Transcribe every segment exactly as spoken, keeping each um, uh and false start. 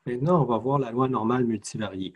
Maintenant, on va voir la loi normale multivariée.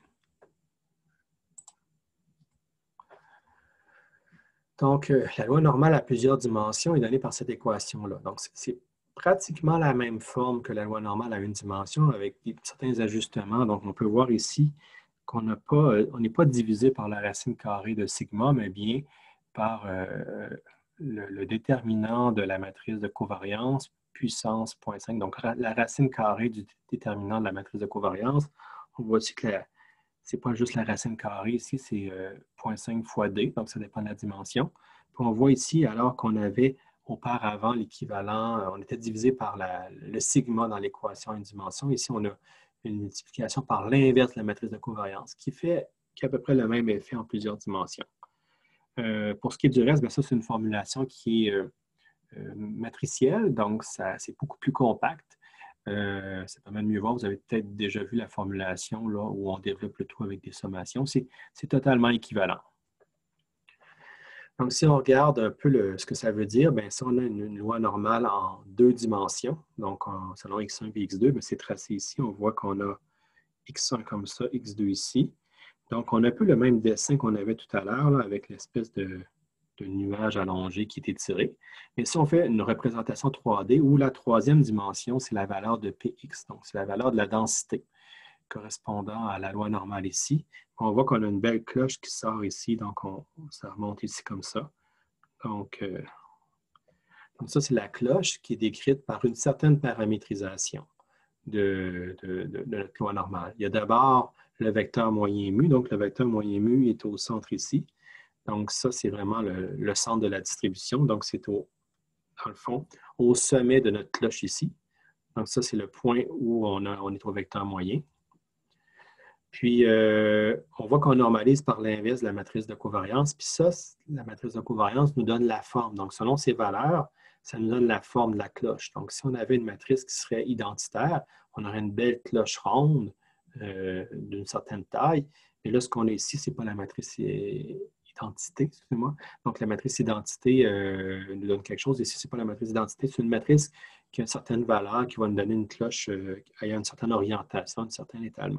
Donc, euh, la loi normale à plusieurs dimensions est donnée par cette équation-là. Donc, c'est pratiquement la même forme que la loi normale à une dimension avec des, certains ajustements. Donc, on peut voir ici qu'on n'a pas, euh, on n'est pas divisé par la racine carrée de sigma, mais bien par euh, le, le déterminant de la matrice de covariance, puissance zéro virgule cinq. Donc, la racine carrée du déterminant de la matrice de covariance. On voit aussi que ce n'est pas juste la racine carrée ici, c'est euh, zéro virgule cinq fois d, donc ça dépend de la dimension. Puis on voit ici, alors qu'on avait auparavant l'équivalent, euh, on était divisé par la, le sigma dans l'équation à une dimension. Ici, on a une multiplication par l'inverse de la matrice de covariance, qui fait qui a à peu près le même effet en plusieurs dimensions. Euh, pour ce qui est du reste, bien, ça, c'est une formulation qui est euh, euh, matricielle, donc c'est beaucoup plus compact. Euh, ça permet de mieux voir. Vous avez peut-être déjà vu la formulation là, où on développe le tout avec des sommations. C'est totalement équivalent. Donc, si on regarde un peu le, ce que ça veut dire, bien, ça, on a une, une loi normale en deux dimensions. Donc, en, selon x un et x deux, c'est tracé ici. On voit qu'on a x un comme ça, x deux ici. Donc, on a un peu le même dessin qu'on avait tout à l'heure avec l'espèce de, de nuage allongé qui est étiré. Mais si on fait une représentation trois D où la troisième dimension, c'est la valeur de Px, donc c'est la valeur de la densité correspondant à la loi normale ici. On voit qu'on a une belle cloche qui sort ici, donc on, ça remonte ici comme ça. Donc, euh, donc ça, c'est la cloche qui est décrite par une certaine paramétrisation de, de, de, de notre loi normale. Il y a d'abord le vecteur moyen mu, donc le vecteur moyen mu est au centre ici. Donc, ça, c'est vraiment le, le centre de la distribution. Donc, c'est au, dans le fond, au sommet de notre cloche ici. Donc, ça, c'est le point où on, a, on est au vecteur moyen. Puis, euh, on voit qu'on normalise par l'inverse de la matrice de covariance. Puis ça, la matrice de covariance nous donne la forme. Donc, selon ces valeurs, ça nous donne la forme de la cloche. Donc, si on avait une matrice qui serait identitaire, on aurait une belle cloche ronde euh, d'une certaine taille. Mais là, ce qu'on a ici, ce n'est pas la matrice identité, excusez-moi. Donc, la matrice identité euh, nous donne quelque chose. Ici, ce n'est pas la matrice identité, c'est une matrice qui a une certaine valeur, qui va nous donner une cloche euh, ayant une certaine orientation, un certain étalement.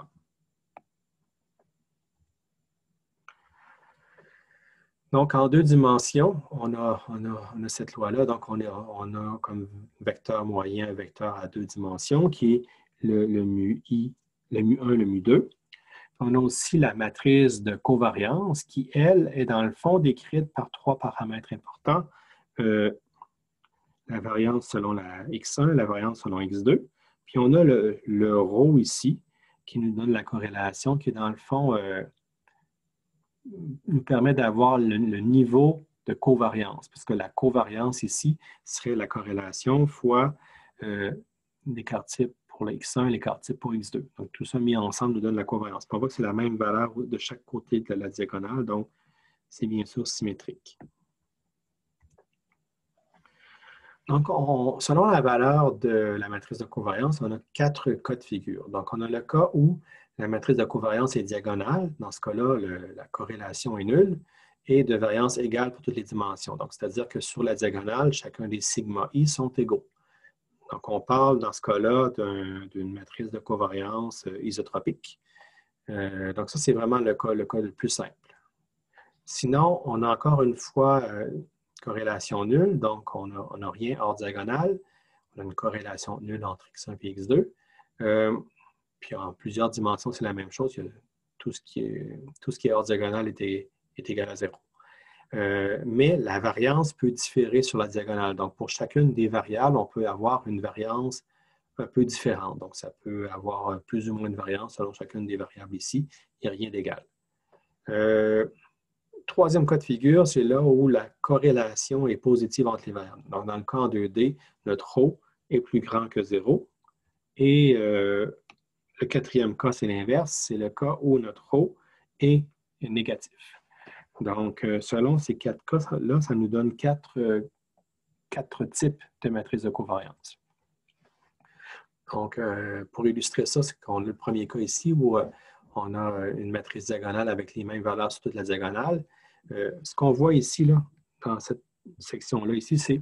Donc, en deux dimensions, on a, on a, on a cette loi-là. Donc, on a, on a comme vecteur moyen un vecteur à deux dimensions qui est le, le mu i, le mu un, le mu deux. On a aussi la matrice de covariance qui, elle, est dans le fond décrite par trois paramètres importants. Euh, la variance selon la x un, la variance selon x deux. Puis, on a le, le ρ ici qui nous donne la corrélation qui est dans le fond... Euh, nous permet d'avoir le, le niveau de covariance, parce que la covariance ici serait la corrélation fois euh, l'écart type pour le x un et l'écart type pour x deux. Donc, tout ça mis ensemble nous donne la covariance. Puis on voit que c'est la même valeur de chaque côté de la diagonale, donc c'est bien sûr symétrique. Donc, on, selon la valeur de la matrice de covariance, on a quatre cas de figure. Donc, on a le cas où la matrice de covariance est diagonale. Dans ce cas-là, la corrélation est nulle et de variance égale pour toutes les dimensions. Donc, c'est-à-dire que sur la diagonale, chacun des sigma i sont égaux. Donc, on parle dans ce cas-là d'une matrice de covariance euh, isotropique. Euh, donc, ça, c'est vraiment le cas, le cas le plus simple. Sinon, on a encore une fois euh, corrélation nulle, donc on n'a rien hors diagonale. On a une corrélation nulle entre x un et x deux. Euh, puis en plusieurs dimensions, c'est la même chose. Il y a tout, ce qui est, tout ce qui est hors diagonale est, est égal à zéro. Euh, mais la variance peut différer sur la diagonale. Donc, pour chacune des variables, on peut avoir une variance un peu différente. Donc, ça peut avoir plus ou moins de variance selon chacune des variables ici. Il n'y a rien d'égal. Euh, Troisième cas de figure, c'est là où la corrélation est positive entre les variables. Donc, dans le cas en deux D, notre ρ est plus grand que zéro. Et euh, le quatrième cas, c'est l'inverse. C'est le cas où notre ρ est négatif. Donc, euh, selon ces quatre cas-là, ça nous donne quatre, euh, quatre types de matrices de covariance. Donc, euh, pour illustrer ça, c'est qu'on a le premier cas ici où euh, on a une matrice diagonale avec les mêmes valeurs sur toute la diagonale. Euh, ce qu'on voit ici, là, dans cette section-là, ici, c'est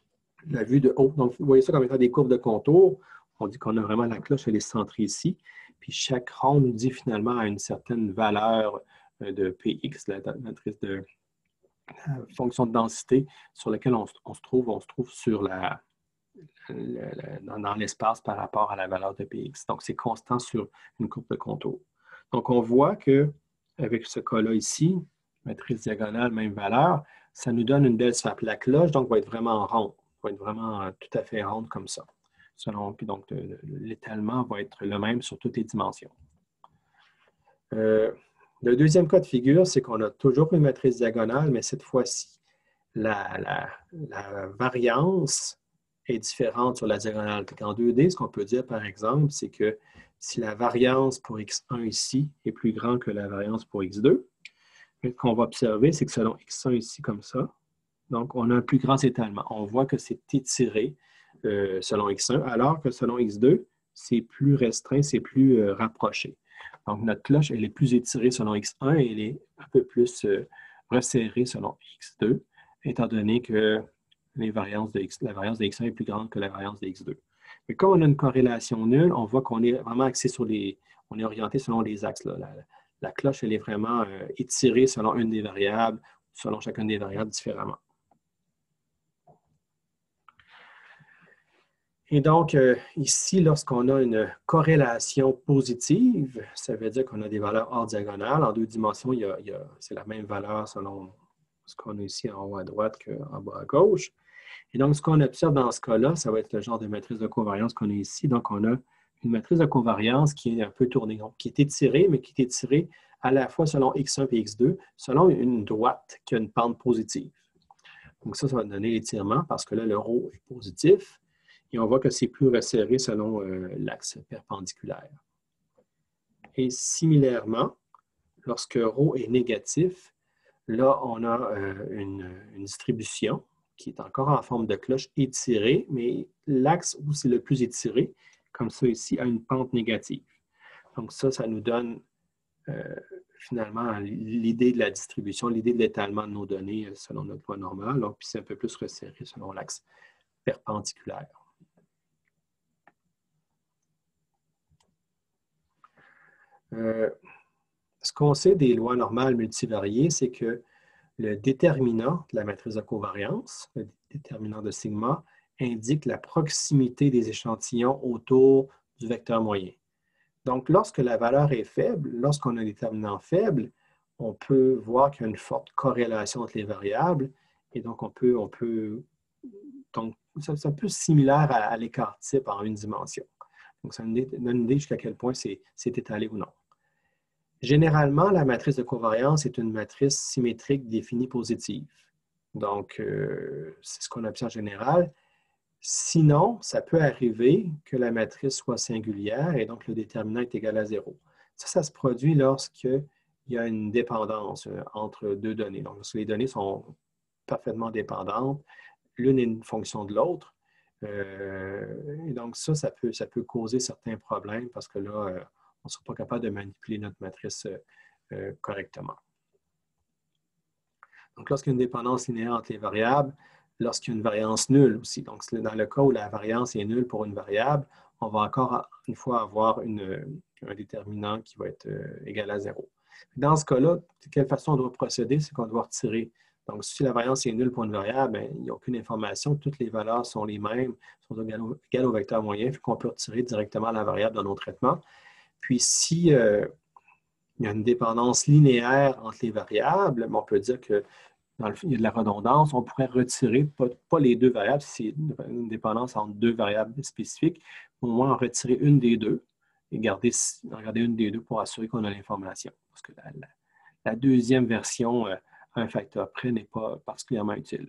la vue de haut. Donc, vous voyez ça comme étant des courbes de contour. On dit qu'on a vraiment la cloche, elle est centrée ici. Puis chaque rond nous dit finalement à une certaine valeur de P X, la matrice de la fonction de densité sur laquelle on, on se trouve, on se trouve sur la, la, la, dans, dans l'espace par rapport à la valeur de P X. Donc, c'est constant sur une courbe de contour. Donc, on voit qu'avec ce cas-là ici, matrice diagonale, même valeur, ça nous donne une belle sphère. Puis la cloche, donc, va être vraiment ronde, va être vraiment tout à fait ronde comme ça. Selon, puis donc, l'étalement va être le même sur toutes les dimensions. Euh, le deuxième cas de figure, c'est qu'on a toujours une matrice diagonale, mais cette fois-ci, la, la, la variance est différente sur la diagonale. En deux D, ce qu'on peut dire, par exemple, c'est que si la variance pour X un ici est plus grande que la variance pour X deux, ce qu'on va observer, c'est que selon X un ici, comme ça, donc on a un plus grand étalement. On voit que c'est étiré euh, selon X un, alors que selon X deux, c'est plus restreint, c'est plus euh, rapproché. Donc, notre cloche, elle est plus étirée selon X un et elle est un peu plus euh, resserrée selon X deux, étant donné que les variances de X, la variance de X un est plus grande que la variance de X deux. Mais comme on a une corrélation nulle, on voit qu'on est vraiment axé sur les... On est orienté selon les axes. Là. La, la cloche, elle est vraiment euh, étirée selon une des variables, selon chacune des variables différemment. Et donc, euh, ici, lorsqu'on a une corrélation positive, ça veut dire qu'on a des valeurs hors diagonales. En deux dimensions, il y a, il y a, c'est la même valeur selon ce qu'on a ici en haut à droite qu'en bas à gauche. Et donc, ce qu'on observe dans ce cas-là, ça va être le genre de matrice de covariance qu'on a ici. Donc, on a une matrice de covariance qui est un peu tournée, donc, qui est étirée, mais qui est étirée à la fois selon X un et X deux, selon une droite qui a une pente positive. Donc, ça, ça va donner l'étirement parce que là, le ρ est positif. Et on voit que c'est plus resserré selon euh, l'axe perpendiculaire. Et similairement, lorsque ρ est négatif, là, on a euh, une, une distribution qui est encore en forme de cloche étirée, mais l'axe où c'est le plus étiré, comme ça ici, a une pente négative. Donc ça, ça nous donne euh, finalement l'idée de la distribution, l'idée de l'étalement de nos données selon notre loi normale. Donc, puis c'est un peu plus resserré selon l'axe perpendiculaire. Euh, ce qu'on sait des lois normales multivariées, c'est que le déterminant de la matrice de covariance, le déterminant de sigma, indique la proximité des échantillons autour du vecteur moyen. Donc, lorsque la valeur est faible, lorsqu'on a un déterminant faible, on peut voir qu'il y a une forte corrélation entre les variables et donc on peut, on peut donc c'est un peu similaire à, à l'écart type en une dimension. Donc, ça nous donne une idée jusqu'à quel point c'est étalé ou non. Généralement, la matrice de covariance est une matrice symétrique définie positive. Donc, euh, c'est ce qu'on obtient en général. Sinon, ça peut arriver que la matrice soit singulière et donc le déterminant est égal à zéro. Ça, ça se produit lorsqu'il y a une dépendance entre deux données. Donc, lorsque les données sont parfaitement dépendantes, l'une est une fonction de l'autre. Euh, et donc, ça, ça peut, ça peut causer certains problèmes parce que là, euh, on ne sera pas capable de manipuler notre matrice euh, correctement. Donc, lorsqu'il y a une dépendance linéaire entre les variables, lorsqu'il y a une variance nulle aussi, donc dans le cas où la variance est nulle pour une variable, on va encore une fois avoir une, un déterminant qui va être euh, égal à zéro. Dans ce cas-là, de quelle façon on doit procéder? C'est qu'on doit retirer. Donc, si la variance est nulle pour une variable, bien, il n'y a aucune information, toutes les valeurs sont les mêmes, sont égales au, égales au vecteur moyen, puis qu'on peut retirer directement la variable dans nos traitements. Puis, si euh, il y a une dépendance linéaire entre les variables, on peut dire que dans le, il y a de la redondance, on pourrait retirer, pas, pas les deux variables, si c'est une dépendance entre deux variables spécifiques, au moins en retirer une des deux et garder, garder une des deux pour assurer qu'on a l'information. Parce que la, la, la deuxième version, euh, à un facteur près, n'est pas particulièrement utile.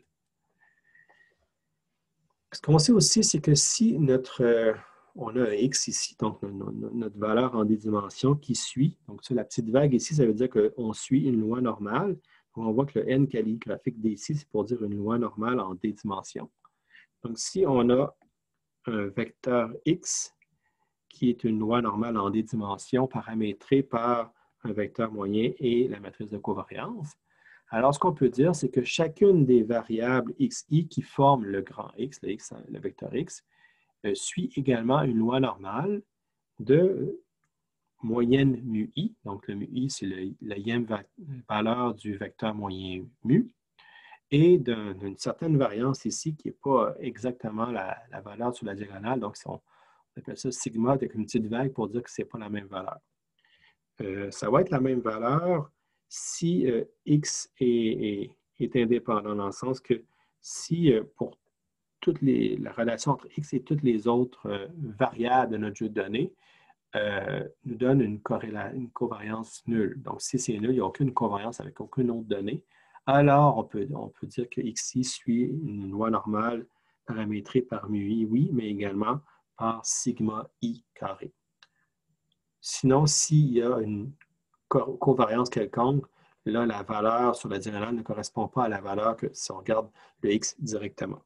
Ce qu'on sait aussi, c'est que si notre, euh, on a un x ici, donc notre valeur en des dimensions qui suit, donc ça, la petite vague ici, ça veut dire qu'on suit une loi normale. On voit que le n calligraphique d'ici, c'est pour dire une loi normale en d dimensions. Donc, si on a un vecteur x qui est une loi normale en d dimensions paramétrée par un vecteur moyen et la matrice de covariance, alors ce qu'on peut dire, c'est que chacune des variables xi qui forment le grand x, le, x, le vecteur x, euh, suit également une loi normale de moyenne mu i. Donc, le mu i, c'est le, la ième valeur du vecteur moyen mu. Et d'une certaine variance ici qui n'est pas exactement la, la valeur sur la diagonale. Donc, on, on appelle ça sigma avec une petite vague pour dire que ce n'est pas la même valeur. Euh, ça va être la même valeur si euh, x est, est, est indépendant, dans le sens que si euh, pour toutes les, la relation entre x et toutes les autres euh, variables de notre jeu de données euh, nous donne une, une covariance nulle. Donc, si c'est nul, il n'y a aucune covariance avec aucune autre donnée, alors on peut, on peut dire que xi suit une loi normale paramétrée par mu i, oui, mais également par sigma i carré. Sinon, s'il y a une co covariance quelconque, là, la valeur sur la diagonale ne correspond pas à la valeur que si on regarde le x directement.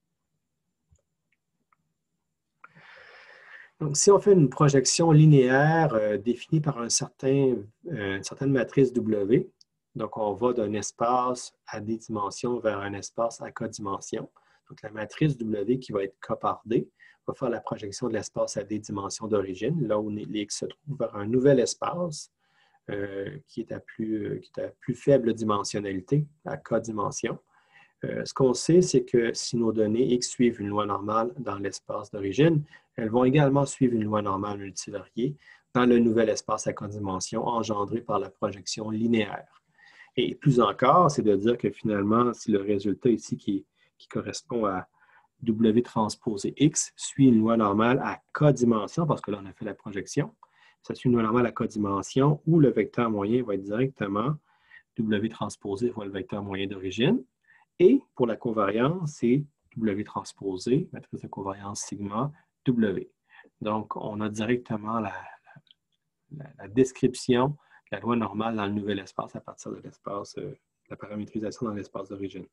Donc, si on fait une projection linéaire euh, définie par un certain, euh, une certaine matrice W, donc on va d'un espace à D dimensions vers un espace à K dimensions. Donc, la matrice W qui va être K par D va faire la projection de l'espace à D dimensions d'origine, là où les X se trouvent vers un nouvel espace euh, qui, est à plus, qui est à plus faible dimensionnalité, à K dimensions. Euh, ce qu'on sait, c'est que si nos données X suivent une loi normale dans l'espace d'origine, elles vont également suivre une loi normale multivariée dans le nouvel espace à K dimensions engendré par la projection linéaire. Et plus encore, c'est de dire que finalement, si le résultat ici qui, qui correspond à W transposé X suit une loi normale à K dimensions, parce que là, on a fait la projection, ça suit une loi normale à K dimensions où le vecteur moyen va être directement W transposé fois le vecteur moyen d'origine. Et pour la covariance, c'est W transposé, matrice de covariance sigma, W. Donc, on a directement la, la, la description de la loi normale dans le nouvel espace à partir de l'espace, euh, la paramétrisation dans l'espace d'origine.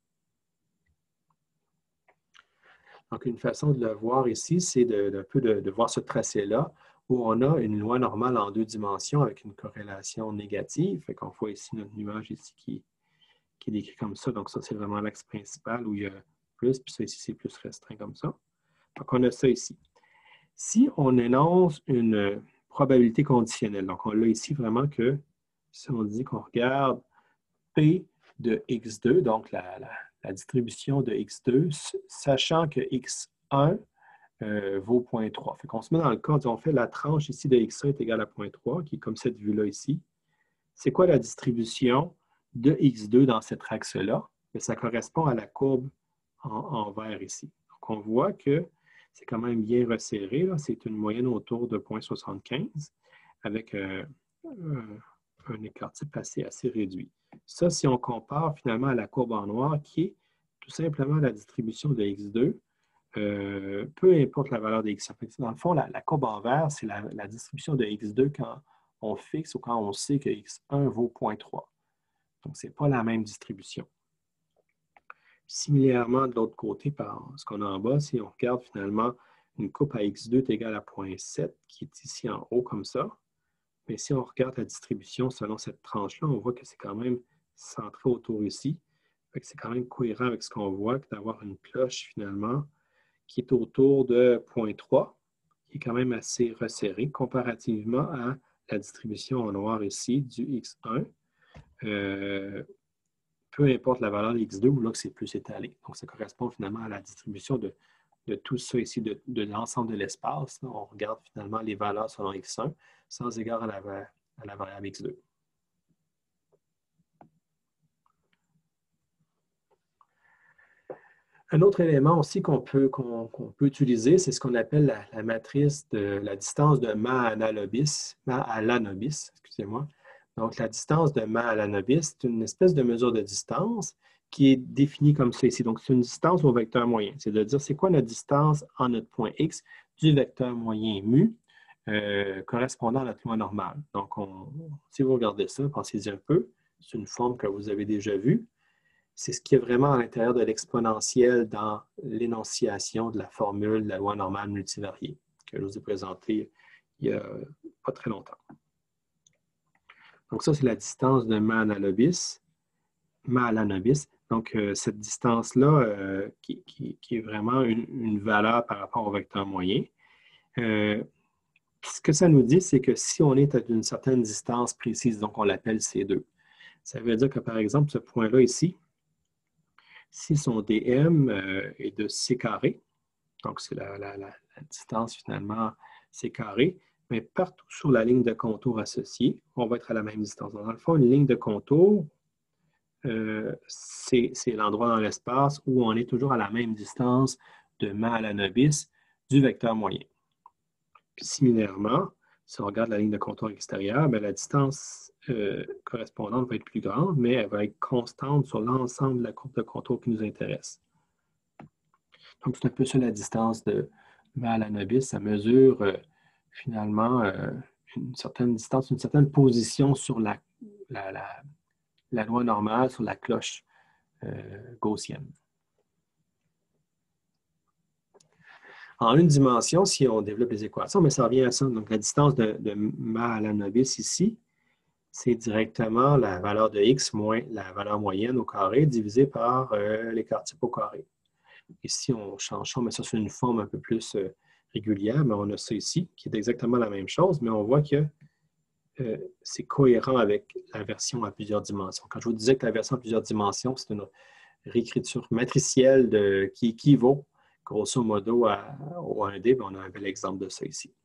Donc, une façon de le voir ici, c'est de, de, peu de, de voir ce tracé-là, où on a une loi normale en deux dimensions avec une corrélation négative. Fait qu'on voit ici notre nuage ici qui qui est décrit comme ça. Donc, ça, c'est vraiment l'axe principal où il y a plus, puis ça ici, c'est plus restreint comme ça. Donc, on a ça ici. Si on énonce une probabilité conditionnelle, donc on a ici vraiment que, si on dit qu'on regarde P de x deux, donc la, la, la distribution de x deux, sachant que x un euh, vaut zéro virgule trois. Fait qu'on se met dans le cas, on fait la tranche ici de x un est égale à zéro virgule trois, qui est comme cette vue-là ici. C'est quoi la distribution de x deux dans cet axe-là? Ça correspond à la courbe en, en vert ici. Donc, on voit que c'est quand même bien resserré. C'est une moyenne autour de zéro virgule soixante-quinze avec euh, un, un écart type assez, assez réduit. Ça, si on compare finalement à la courbe en noir, qui est tout simplement la distribution de x deux, euh, peu importe la valeur de x un. Dans le fond, la, la courbe en vert, c'est la, la distribution de x deux quand on fixe ou quand on sait que x un vaut zéro virgule trois. Donc, ce n'est pas la même distribution. Similairement, de l'autre côté, par ce qu'on a en bas, si on regarde finalement une coupe à x deux est égale à zéro virgule sept, qui est ici en haut comme ça, mais si on regarde la distribution selon cette tranche-là, on voit que c'est quand même centré autour ici. C'est quand même cohérent avec ce qu'on voit, que d'avoir une cloche finalement qui est autour de zéro virgule trois, qui est quand même assez resserré comparativement à la distribution en noir ici du x un. Euh, peu importe la valeur de x deux, ou là que c'est plus étalé. Donc, ça correspond finalement à la distribution de, de tout ça ici, de, de l'ensemble de l'espace. On regarde finalement les valeurs selon x un, sans égard à la, à la variable x deux. Un autre élément aussi qu'on peut, qu'on, qu'on peut utiliser, c'est ce qu'on appelle la, la matrice de la distance de Mahalanobis, Mahalanobis, excusez-moi. Donc, la distance de Mahalanobis, c'est une espèce de mesure de distance qui est définie comme ça ici. Donc, c'est une distance au vecteur moyen. C'est de dire c'est quoi la distance en notre point x du vecteur moyen mu euh, correspondant à notre loi normale. Donc, on, si vous regardez ça, pensez-y un peu. C'est une forme que vous avez déjà vue. C'est ce qui est vraiment à l'intérieur de l'exponentielle dans l'énonciation de la formule de la loi normale multivariée que je vous ai présentée il n'y a pas très longtemps. Donc ça, c'est la distance de Mahalanobis. Mahalanobis. Donc, euh, cette distance-là, euh, qui, qui, qui est vraiment une, une valeur par rapport au vecteur moyen. Euh, Ce que ça nous dit, c'est que si on est à une certaine distance précise, donc on l'appelle C deux, ça veut dire que, par exemple, ce point-là ici, si son D M euh, est de C carré, donc c'est la, la, la, la distance finalement C carré, mais partout sur la ligne de contour associée, on va être à la même distance. Donc, dans le fond, une ligne de contour, euh, c'est l'endroit dans l'espace où on est toujours à la même distance de Mahalanobis du vecteur moyen. Puis, similairement, si on regarde la ligne de contour extérieure, bien, la distance euh, correspondante va être plus grande, mais elle va être constante sur l'ensemble de la courbe de contour qui nous intéresse. Donc, c'est un peu ça la distance de Mahalanobis. Ça mesure euh, finalement euh, une certaine distance, une certaine position sur la, la, la, la loi normale, sur la cloche euh, gaussienne. En une dimension, si on développe les équations, mais ça revient à ça. Donc, la distance de, de Mahalanobis ici, c'est directement la valeur de x moins la valeur moyenne au carré divisé par euh, l'écart type au carré. Ici, on change ça, mais ça, c'est une forme un peu plus euh, régulière, mais on a ça ici, qui est exactement la même chose, mais on voit que euh, c'est cohérent avec la version à plusieurs dimensions. Quand je vous disais que la version à plusieurs dimensions, c'est une réécriture matricielle de, qui équivaut grosso modo à, au un D, on a un bel exemple de ça ici.